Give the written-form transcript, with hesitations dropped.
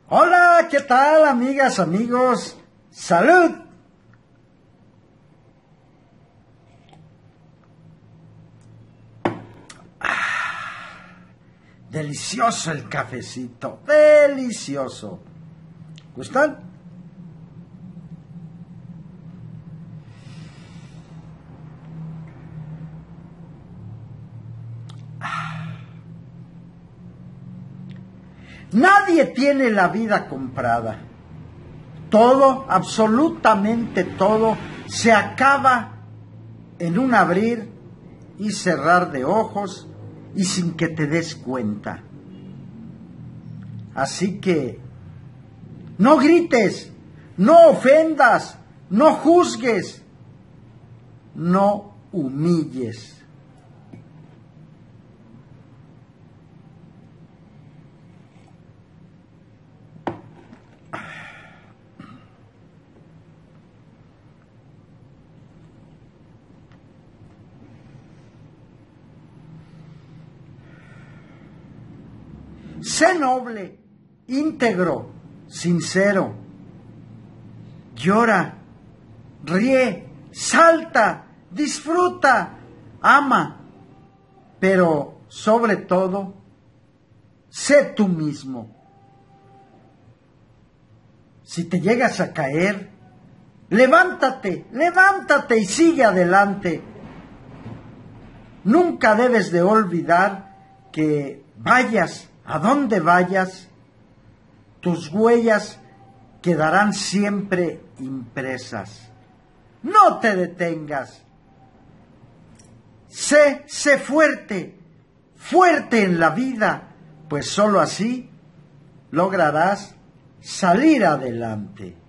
Hola, ¿qué tal, amigas, amigos? ¡Salud! Delicioso el cafecito, delicioso. ¿Gustan? Nadie tiene la vida comprada. Todo, absolutamente todo, se acaba en un abrir y cerrar de ojos y sin que te des cuenta. Así que no grites, no ofendas, no juzgues, no humilles. Sé noble, íntegro, sincero. Llora, ríe, salta, disfruta, ama, pero sobre todo, sé tú mismo. Si te llegas a caer, levántate, levántate y sigue adelante. Nunca debes de olvidar que vayas a donde vayas, tus huellas quedarán siempre impresas. No te detengas. Sé fuerte, fuerte en la vida, pues sólo así lograrás salir adelante.